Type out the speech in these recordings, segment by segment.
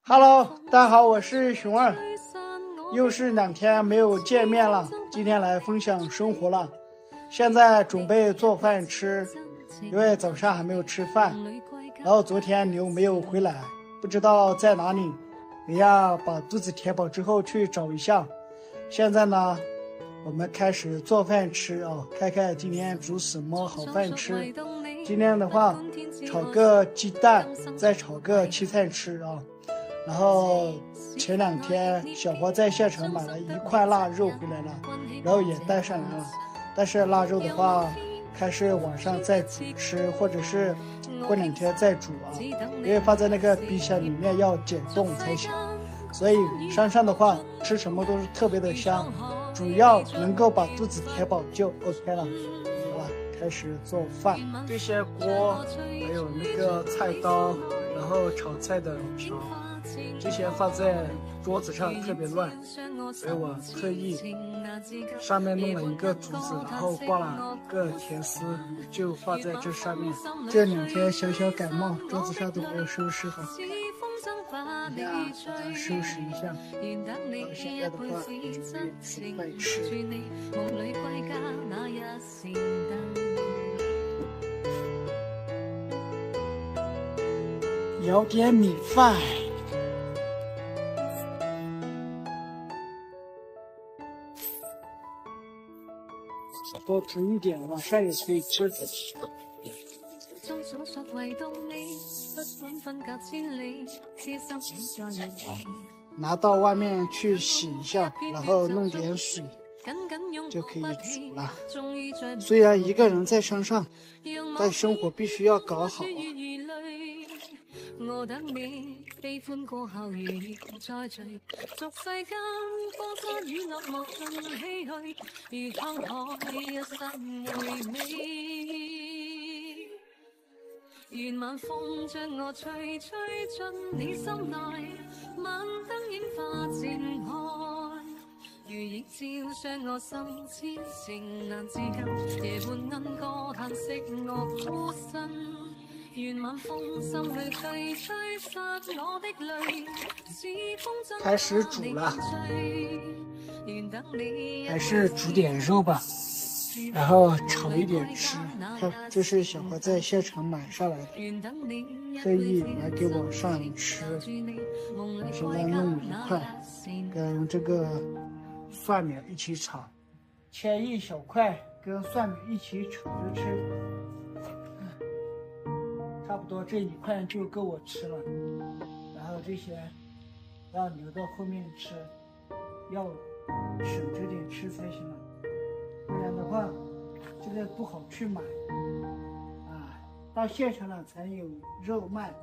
Hello，大家好，我是熊二，又是2天没有见面了，今天来分享生活了。现在准备做饭吃，因为早上还没有吃饭，然后昨天牛没有回来，不知道在哪里，等下把肚子填饱之后去找一下。现在呢，我们开始做饭吃啊，看看今天煮什么好饭吃。今天的话，炒个鸡蛋，再炒个青菜吃啊。然后前2天小花在县城买了1块腊肉回来了，然后也带上来了。但是腊肉的话，看是晚上再煮吃，或者是过2天再煮啊，因为放在那个冰箱里面要解冻才行。所以山上的话，吃什么都是特别的香，主要能够把肚子填饱就 OK 了。好了，开始做饭。这些锅还有那个菜刀，然后炒菜的勺，这些放在桌子上特别乱，所以我特意上面弄了一个竹子，然后挂了一个甜丝，就放在这上面。这2天小小感冒，桌子上都没有收拾好。等下把它收拾一下。然后现在的话，准备煮饭吃。舀点米饭。多煮一点，晚上也可以吃。拿到外面去洗一下，然后弄点水，就可以煮了。虽然一个人在山上，但生活必须要搞好。我等你悲歡過後如熱再聚，俗世間風沙雨落無盡唏噓，如滄海一生回味。願晚風將我吹進你心內，晚燈映化漸開，如映照將我心痴情難自禁，夜半鶯歌嘆息我孤身。开始煮了，还是煮点肉吧，然后炒一点吃。看，这是小花在县城买上来的，特意买给我上吃。我现在弄1块，跟这个蒜苗一起炒，切1小块，跟蒜苗一起炒着吃。差不多这1块就够我吃了，然后这些要留到后面吃，要省着点吃才行了，不然的话这个不好去买啊，到县城了才有肉卖。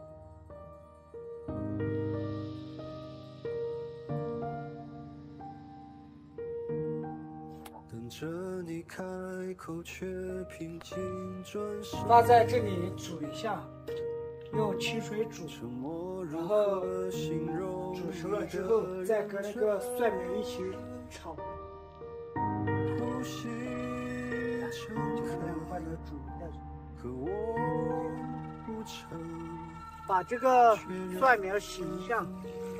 放在这里煮一下，用清水煮，然后煮熟了之后再跟那个蒜苗一起炒。就这样放着煮下去。把这个蒜苗洗一下。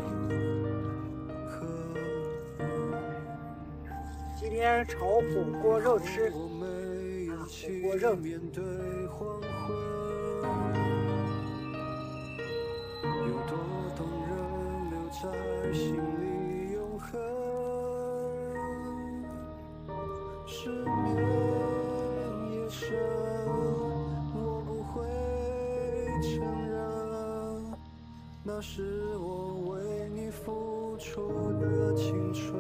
今天炒火锅肉吃，火锅肉。 那是我为你付出的青春，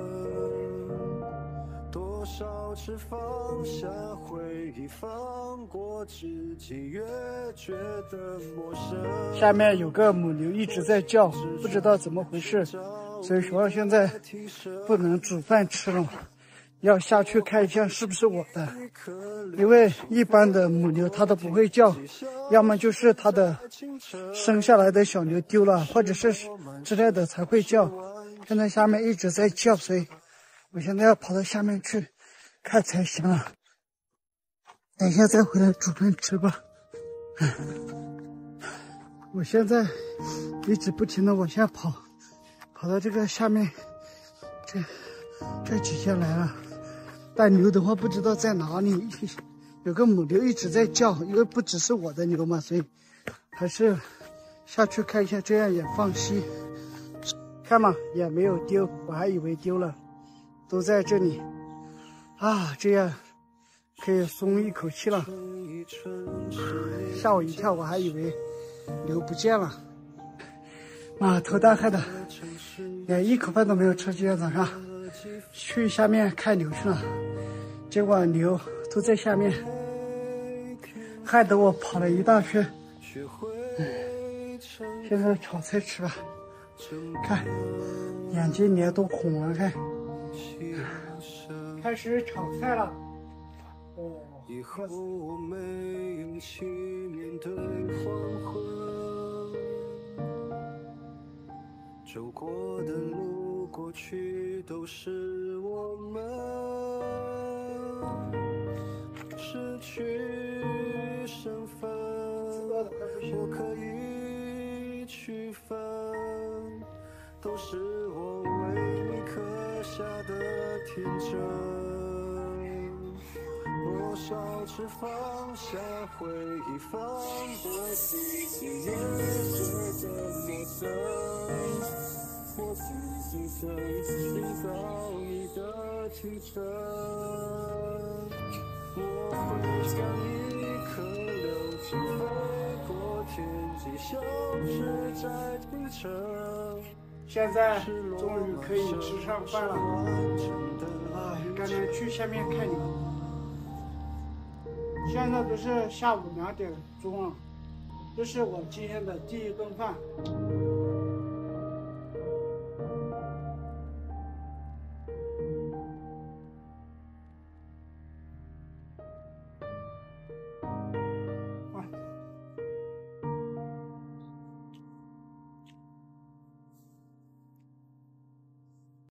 多少次放下回忆，放过自己，越觉得陌生。 下面有个母牛一直在叫，不知道怎么回事，所以说现在不能煮饭吃了，要下去看一下是不是我的，因为一般的母牛它都不会叫，要么就是它的生下来的小牛丢了，或者是之类的才会叫。现在下面一直在叫，所以我现在要跑到下面去看才行了。等一下再回来煮饭吃吧。 我现在一直不停的往下跑，跑到这个下面，这几天来了。但牛的话不知道在哪里，有个母牛一直在叫，因为不只是我的牛嘛，所以还是下去看一下，这样也放心。看嘛，也没有丢，我还以为丢了，都在这里啊，这样可以松一口气了。吓我一跳，我还以为牛不见了，啊，头大害的，连一口饭都没有吃。今天早上去下面看牛去了，结果牛都在下面，害得我跑了一大圈。现在炒菜吃吧，看眼睛脸都红了，看，开始炒菜了。哦， 以后我没勇气面对黄昏，走过的路过去都是我们，失去身份我可以区分，都是我为你刻下的天真。多少次放下回忆，放过自己，也觉得陌生。我自己寻找你的清晨，我会像一颗流星飞过天际，消失在清晨。 现在终于可以吃上饭了，啊，刚才去下面看牛。现在都是下午2点钟了，这是我今天的第一顿饭。